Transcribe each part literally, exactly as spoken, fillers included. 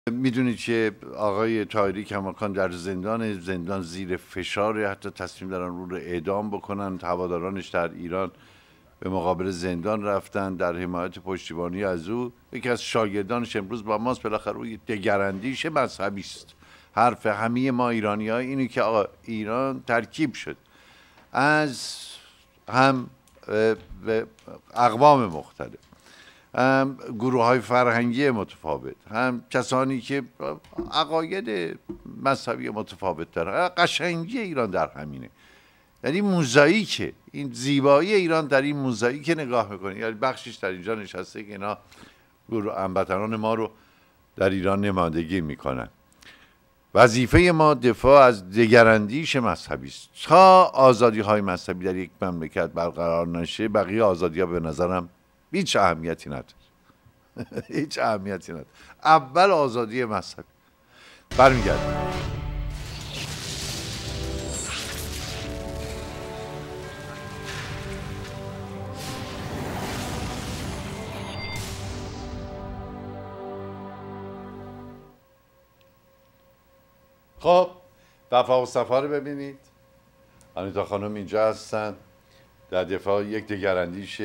میدونید که آقای طاهری کماکان در زندان زندان زیر فشار، حتی تصمیم دارن رو رو اعدام بکنن. هوادارانش در ایران به مقابل زندان رفتن در حمایت پشتیبانی از او. یکی از شاگردانش امروز با ماست. بالاخره او دگراندیش مذهبی است. حرف همه ما ایرانی ها اینه که آقا ایران ترکیب شد از هم اقوام مختلف، هم گروه های فرهنگی متفاوت، هم کسانی که عقاید مذهبی متفاوت دارن. قشنگی ایران در همینه، یعنی موزاییکه. این زیبایی ایران در این موزاییک نگاه میکنه. یعنی بخشش در اینجا نشسته که اینا گروه هموطنان ما رو در ایران نمایندگی میکنن. وظیفه ما دفاع از دگراندیش مذهبی است. تا آزادی های مذهبی در یک مملکت برقرار نشه، بقیه آزادی ها به نظرم هیچ اهمیتی نداره. هیچ اهمیتی نداره. اول آزادی مذهبی. برمیگردیم. خب وفا و صفا رو ببینید. آنیتا خانم اینجا هستن در دفاع یک دگراندیش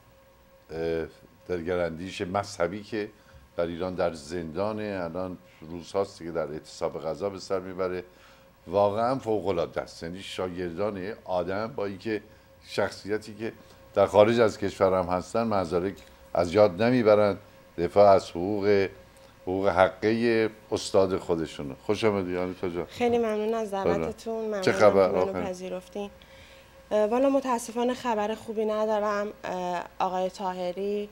دگراندیش مذهبی که در ایران در زندانه. الان روزهاست که در اعتصاب غذا به سر میبره. واقعا فوق العاده است. یعنی شاگردان آدم با اینکه شخصیتی که در خارج از کشور هم هستن مدارک از یاد نمیبرند، دفاع از حقوق حقوق حقه استاد خودشونه. خوش آمدید آنیتا جان. خیلی ممنون از دعوتتون. ممنون چه خبر؟ منو پذیرفتین. والا متاسفانه خبر خوبی ندارم. آقای طاهری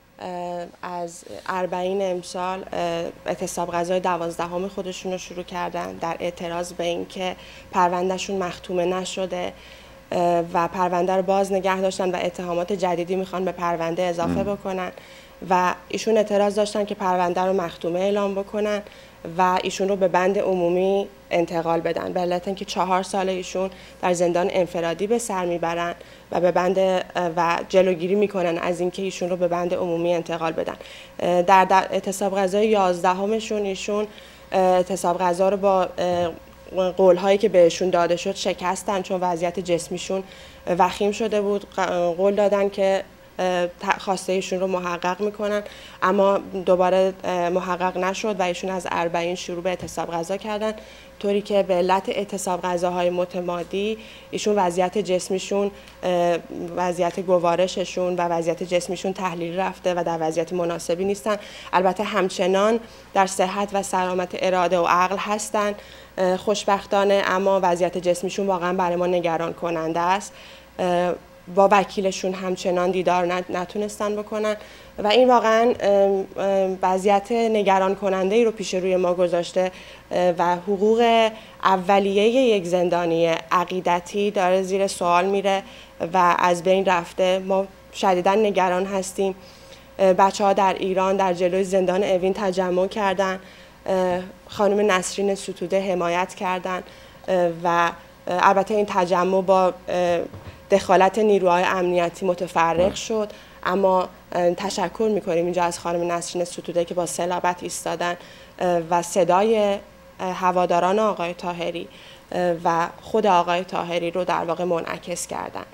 از اربعین امسال اعتصاب غذای دوازدهم خودشون رو شروع کردن در اعتراض به اینکه پروندهشون مختومه نشده و پرونده رو باز نگه داشتن و اتهامات جدیدی میخوان به پرونده اضافه ام. بکنن و ایشون اعتراض داشتن که پرونده رو مختومه اعلام بکنن و ایشون رو به بند عمومی انتقال بدن، به علت اینکه چهار سال ایشون در زندان انفرادی به سر میبرن و به بند و جلوگیری میکنن از اینکه ایشون رو به بند عمومی انتقال بدن. در, در اعتصاب غذای یازدهمشون ایشون اعتصاب غذا رو با قول‌هایی که بهشون داده شد شکستن، چون وضعیت جسمیشون وخیم شده بود. قول دادن که خواسته ایشون رو محقق میکنن، اما دوباره محقق نشد و ایشون از اربعین شروع به اعتصاب غذا کردن، طوری که به علت اعتصاب غذاهای متمادی ایشون وضعیت جسمیشون، وضعیت گوارششون و وضعیت جسمیشون تحلیل رفته و در وضعیت مناسبی نیستن. البته همچنان در صحت و سلامت اراده و عقل هستن خوشبختانه، اما وضعیت جسمیشون واقعا برای ما نگران کننده است. با وکیلشون همچنان دیدار نتونستن بکنن و این واقعا وضعیت نگران کننده ای رو پیش روی ما گذاشته و حقوق اولیه یک زندانی عقیدتی داره زیر سوال میره و از بین رفته. ما شدیداً نگران هستیم. بچه ها در ایران در جلوی زندان اوین تجمع کردن، خانم نسرین ستوده حمایت کردن و البته این تجمع با دخالت نیروهای امنیتی متفرق شد، اما تشکر میکنیم اینجا از خانم نسرین ستوده که با صلابت ایستادن و صدای هواداران آقای طاهری و خود آقای طاهری رو در واقع منعکس کردن.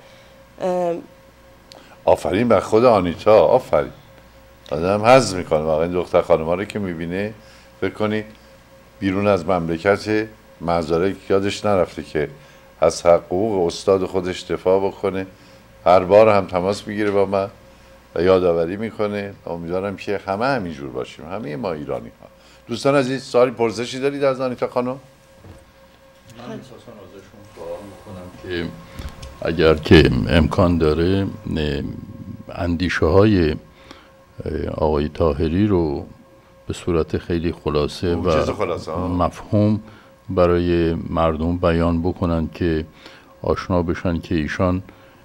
آفرین بر خود آنیتا، آفرین. آدم حظ میکنه واقعا دختر خانم‌ها رو که میبینه فکر کنی بیرون از مملکت مزارک یادش نرفته که از حقوق استاد خودش دفاع بکنه. هر بار هم تماس میگیره با من و یادآوری میکنه. امیدوارم که همه همینجور باشیم، همه ما ایرانی ها. دوستان عزیز، سوالی پرسشی دارید از آنیتا خانم؟ من اساساً ازشون سوال میکنم که اگر که امکان داره اندیشه های آقای طاهری رو به صورت خیلی خلاصه و خلاصه مفهوم برای مردم بیان بکنن که آشنا بشن که ایشان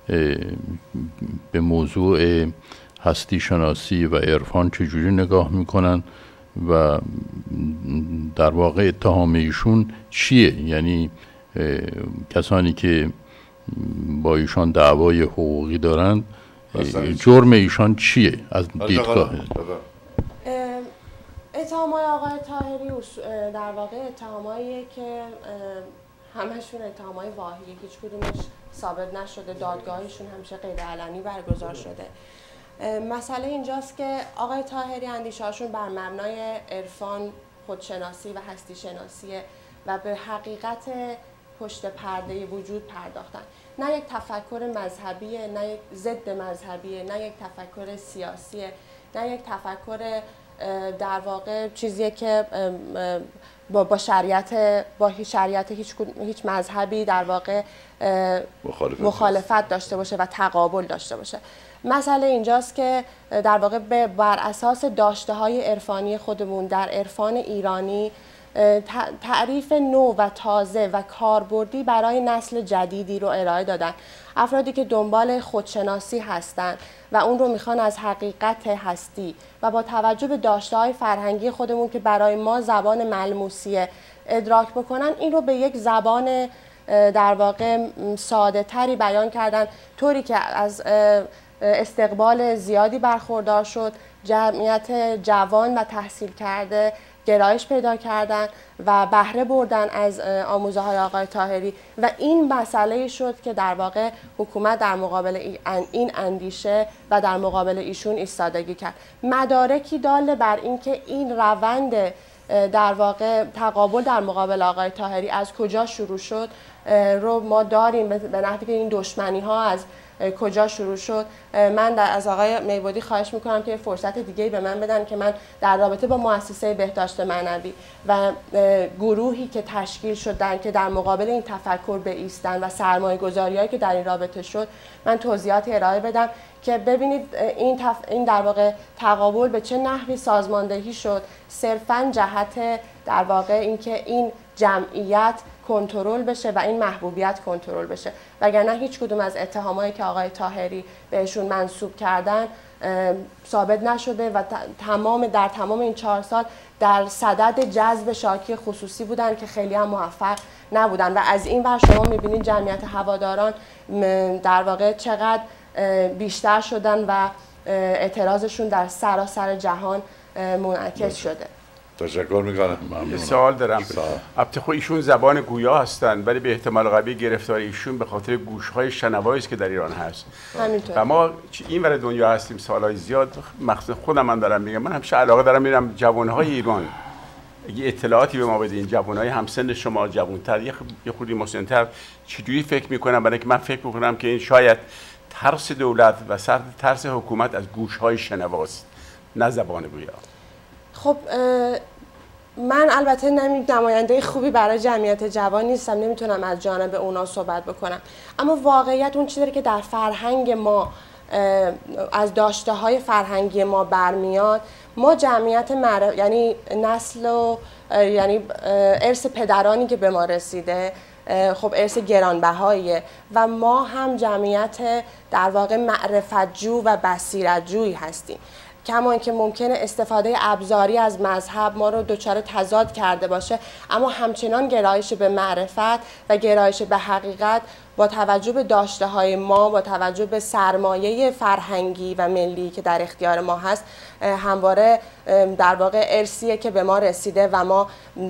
به موضوع هستی شناسی و عرفان چجوری نگاه میکنن و در واقع اتهام ایشون چیه، یعنی کسانی که با ایشان دعوای حقوقی دارند بسید. جرم ایشان چیه از دیدگاه؟ اتهامای آقای طاهری در واقع اتهاماییه که همشون اتهامای واهیه، هیچ کدومش ثابت نشده، دادگاهشون همیشه غیر علنی برگزار شده. مسئله اینجاست که آقای طاهری اندیشه‌هاشون بر مبنای عرفان، خودشناسی و هستی شناسیه و به حقیقت پشت پرده وجود پرداختن. نه یک تفکر مذهبیه، نه یک ضد مذهبیه، نه یک تفکر سیاسیه، نه یک تفکر در واقع چیزیه که با با شریعت با شریعت هیچ هیچ مذهبی در واقع مخالفت, مخالفت داشته باشه و تقابل داشته باشه. مسئله اینجاست که در واقع بر اساس داشته‌های عرفانی خودمون در عرفان ایرانی تعریف نو و تازه و کاربردی برای نسل جدیدی رو ارائه دادن. افرادی که دنبال خودشناسی هستند و اون رو میخوان از حقیقت هستی و با توجه به داشته‌های فرهنگی خودمون که برای ما زبان ملموسیه ادراک بکنن، این رو به یک زبان در واقع ساده تری بیان کردن، طوری که از استقبال زیادی برخوردار شد. جمعیت جوان و تحصیل کرده گرایش پیدا کردن و بهره بردن از آموزه های آقای طاهری و این مسئله شد که در واقع حکومت در مقابل این اندیشه و در مقابل ایشون ایستادگی کرد. مدارکی داله بر اینکه این روند در واقع تقابل در مقابل آقای طاهری از کجا شروع شد رو ما داریم، به نحوی که این دشمنی ها از کجا شروع شد. من در از آقای میبودی خواهش میکنم که فرصت دیگه به من بدن که من در رابطه با مؤسسه بهداشت معنوی و گروهی که تشکیل شدن که در مقابل این تفکر بایستن و سرمایه گذاری‌هایی که در این رابطه شد من توضیحاتی ارائه بدم که ببینید این تف... این در واقع تقابل به چه نحوی سازماندهی شد، صرفاً جهت در واقع اینکه این جمعیت کنترل بشه و این محبوبیت کنترل بشه، وگرنه هیچ کدوم از اتهامایی که آقای طاهری بهشون منسوب کردن ثابت نشده و تمام در تمام این چهار سال در صدد جذب شاکی خصوصی بودن که خیلی هم موفق نبودن و از این ور شما میبینید جمعیت هواداران در واقع چقدر بیشتر شدن و اعتراضشون در سراسر جهان منعکس شده. تشکر میکنم. یه سوال دارم. البته خب ایشون زبان گویا هستن ولی به احتمال قوی گرفتار ایشون به خاطر گوش‌های شنوایی است که در ایران هست. همینطور. و ما این ور دنیا هستیم سالهای زیاد، مخصوصا خودم من دارم میگم، من همیشه علاقه دارم میرم جوانهای ایران اگه اطلاعاتی به ما بدین، جوانهای همسن شما، جوان‌تر، یه خودی مسن‌تر چجوری فکر میکنم؟ برای که من فکر میکنم که این شاید ترس دولت و سر ترس حکومت از گوش‌های شنواست، نه زبان گویا. خب من البته نماینده خوبی برای جمعیت جوان نیستم، نمیتونم از جانب اونا صحبت بکنم، اما واقعیت اون چیزی داره که در فرهنگ ما از داشته های فرهنگی ما برمیاد. ما جمعیت معرف... یعنی نسل و یعنی ارث پدرانی که به ما رسیده خب ارث گرانبهاییه و ما هم جمعیت در واقع معرفت‌جو و بصیرت‌جویی هستیم. کما اینکه ممکنه استفاده ابزاری از مذهب ما رو دچار تضاد کرده باشه، اما همچنان گرایش به معرفت و گرایش به حقیقت با توجه به داشته های ما، با توجه به سرمایه فرهنگی و ملی که در اختیار ما هست، همواره در واقع ارثیه که به ما رسیده و ما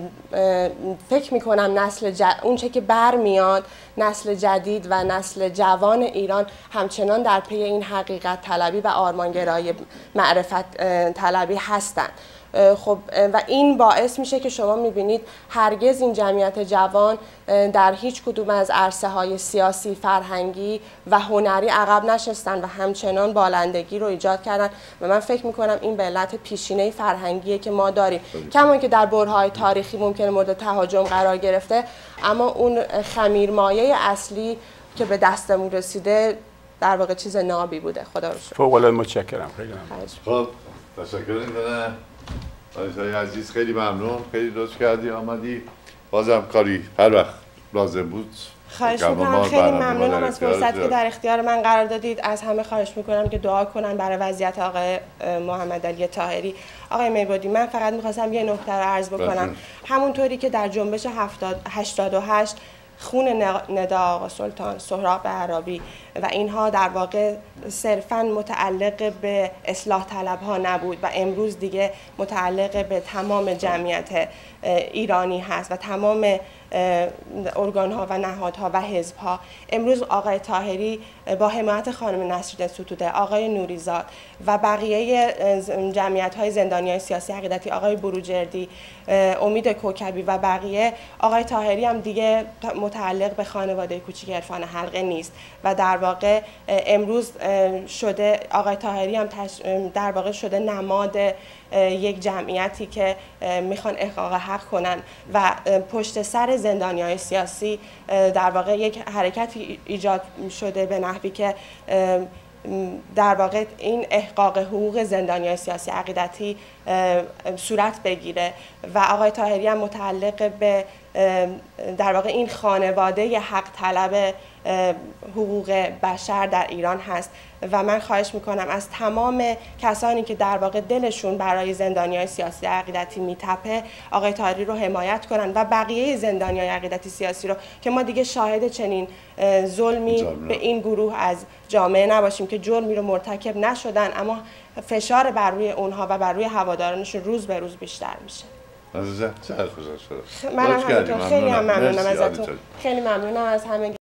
فکر میکنم نسل ج... اون چه که برمیاد، نسل جدید و نسل جوان ایران همچنان در پی این حقیقت طلبی و آرمانگرای معرفت طلبی هستند. خب و این باعث میشه که شما میبینید هرگز این جمعیت جوان در هیچ کدوم از عرصه های سیاسی، فرهنگی و هنری عقب نشستن و همچنان بالندگی رو ایجاد کردن و من فکر میکنم این به علت پیشینه فرهنگیه که ما داریم، کما اینکه در برهه‌های تاریخی ممکنه مورد تهاجم قرار گرفته، اما اون خمیرمایه اصلی که به دستمون رسیده در واقع چیز نابی بوده. خدا رو شکر. فوق العاده متشکرم. خیلی خب تشکر می‌کنم. آقای عزیز خیلی ممنون، خیلی لطف کردی آمدی، بازم کاری هر وقت لازم بود. خواهش میکنم، خیلی ممنونم از فرصت که در اختیار من قرار دادید. از همه خواهش میکنم که دعا کنن برای وضعیت آقای محمد علی طاهری. آقای میبودی، من فقط میخواستم یه نکته رو عرض بکنم. همونطوری که در جنبش هشتاد و هشت خون ندا آقا سلطان، سهراب عرابی و اینها در واقع صرفاً متعلق به اصلاح طلب ها نبود و امروز دیگه متعلق به تمام جمعیت ایرانی هست و تمام ارگان ها و نهادها و حزب ها. امروز آقای طاهری با حمایت خانم نسرین ستوده، آقای نوریزاد و بقیه جمعیت های زندانیان سیاسی عقیدتی، آقای بروجردی، امید کوکبی و بقیه، آقای طاهری هم دیگه متعلق به خانواده کوچیک عرفان حلقه نیست و در واقع امروز شده آقای طاهری هم در واقع شده نماد یک جمعیتی که میخوان احقاق حق کنن و پشت سر زندانیان سیاسی در واقع یک حرکتی ایجاد شده به نحوی که در واقع این احقاق حقوق زندانیان سیاسی عقیدتی صورت بگیره و آقای طاهری هم متعلق به در واقع این خانواده حق طلب حقوق بشر در ایران هست و من خواهش میکنم از تمام کسانی که در واقع دلشون برای زندانیان سیاسی عقیدتی میتپه آقای طاهری رو حمایت کنن و بقیه زندانیان عقیدتی سیاسی رو که ما دیگه شاهد چنین ظلمی به این گروه از جامعه نباشیم که جرمی رو مرتکب نشدن اما فشار بر روی اونها و بر روی هوادارانشون روز به روز بیشتر میشه. عزیزم، منم همینطور خیلی هم ممنونم ازتون. خیلی ممنونم از همه